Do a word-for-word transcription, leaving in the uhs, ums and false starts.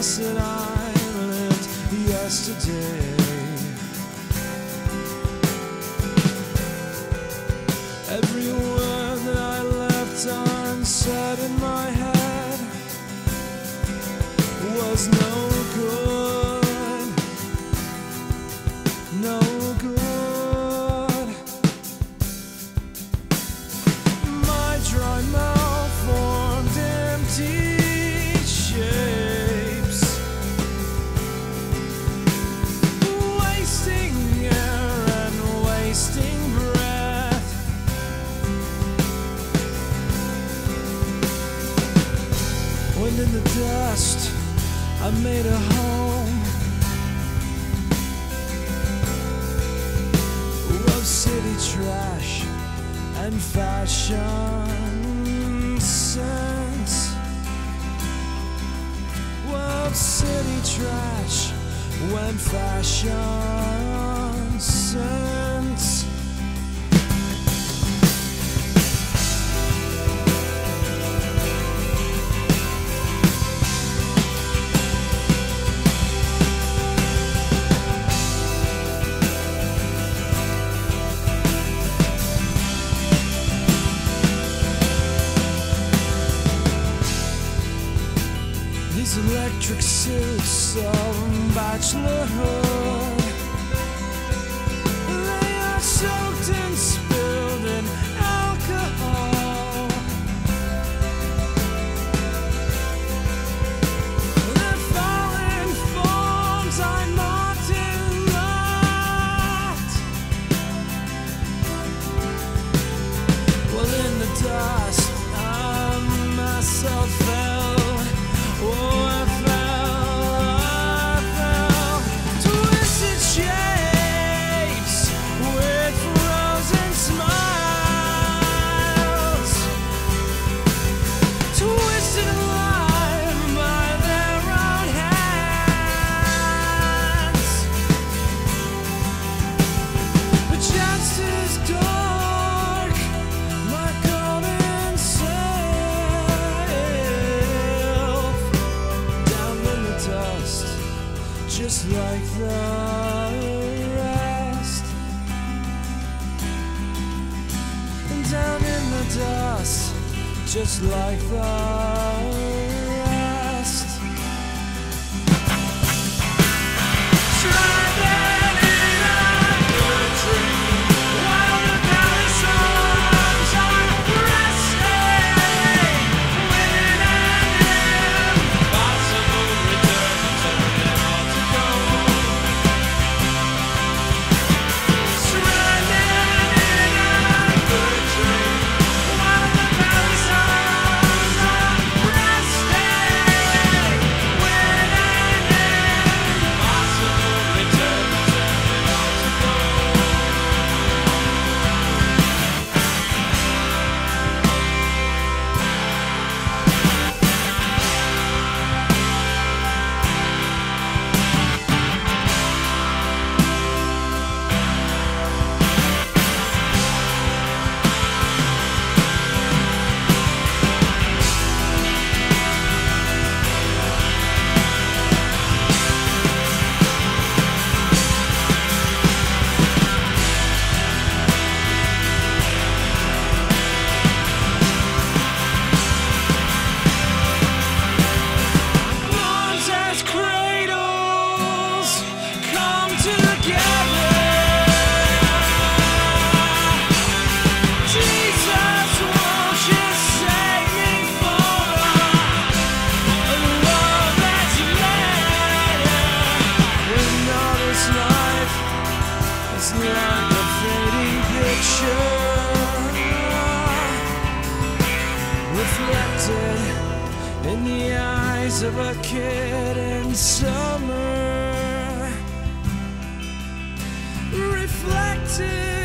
that I lived yesterday. Every word that I left unsaid in my head was no good, no good. My dry mouth formed empty shapes, wasting air and wasting breath. When in the dust I made a home of city trash and fashion sense. Of city trash when fashion sense. These electric suits of bachelorhood, they are soaked and spilled in alcohol. They're falling forms I'm not in that. Well, in the dust I myself fell. Oh, I fell, I fell, twisted shapes with frozen smiles, twisted alive by their own hands, but just as dark, my golden self, down in the dust, just like the rest. And down in the dust, just like the rest. Stranded in a good dream, while the valley songs are resting, within an impossible return to never to go. Stranded in a good dream, while the valley songs are resting, within an impossible return to never to go. Arms as cradles come together. Jesus, won't you save me for a love that's better? And all this life is like a fading picture, reflected in the eyes of a kid in summer, reflected